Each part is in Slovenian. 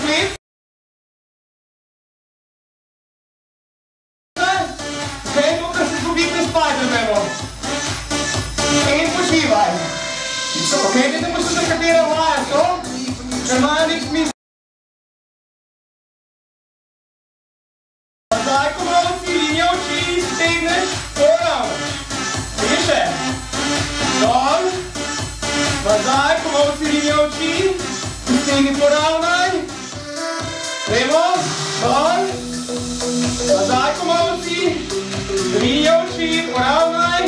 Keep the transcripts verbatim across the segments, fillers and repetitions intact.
spet. Zdaj to, kar se zgubite s Spidermanom. In počivaj. Ok, vidite poslušati, katera vaja so, ker imajo nek smisel. Zdaj, ko malo si linija oči, stegneš, poravnaš. In še. Dol. Nazaj, ko malo si linija oči, stegni poravnaj. Levo, dol. Nazaj, ko malo si linija oči, poravnaj.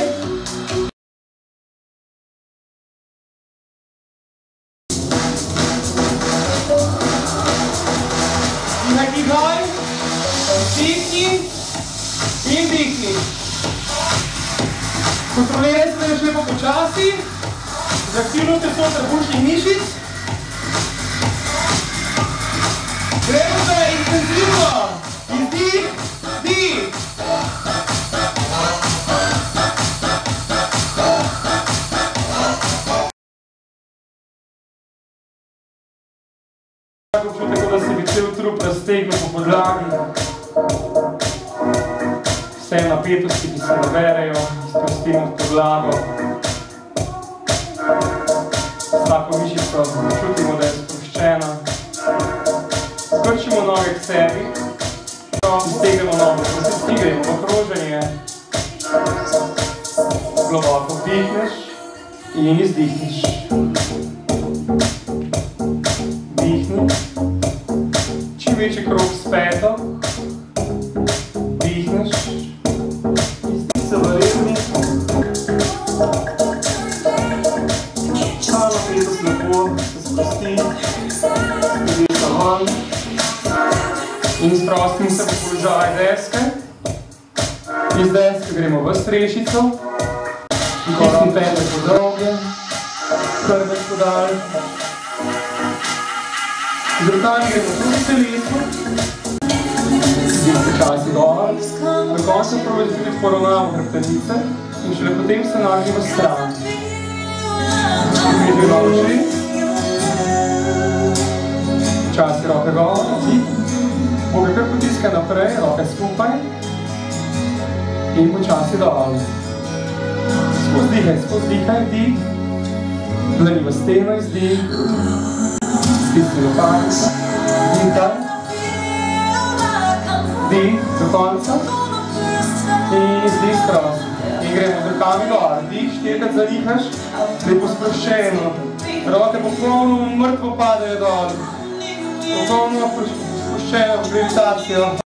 Dihaj, vdihni in dihni. Kontroliraj se, da je lepo počasi, z aktivnostjo so trebušnih mišic. Gremo zdaj intenzivno. Izdih, dih. Tako občutek, da se bi cel trup raztegnil po podlagi. Vse napetosti, ki se naberejo, sprostimo v podlago. S tako mišico čutimo, da je sproščena. Skrčimo noge k sebi. Iztegnemo noge, da se stigremo v kroženje. Globoko vdihneš in izdihneš. Dihni. Čim večji krog s peto. Dihneš. Izdih se v redni. Čala petost lepo se sprosti. Zdesa ven. In sprostim se v položaj deske. Iz deske gremo v strešico. Tisni pete po dolge. Hrbet podal. Z rokami gremo tudi telesu. Zdaj počasi dol. Do konca probajte tudi poravnavo hrbtenice in šele potem se nagnimo stran. Dvižimo oči. Počasi roke gor. Boga kar potiskaj naprej, roke skupaj. In počasi dol. Skozi dihaj, skozi dihaj, dih. Dlani v steno, izdih. Stisni lopatica, dihaj, dih do konca in izdih skroz. In gremo z rokami gor, dih, štirikrat zadihaš, lepo sproščeno. Roke popolno mrtvo padajo dol, popolno sproščeno v gravitacijo.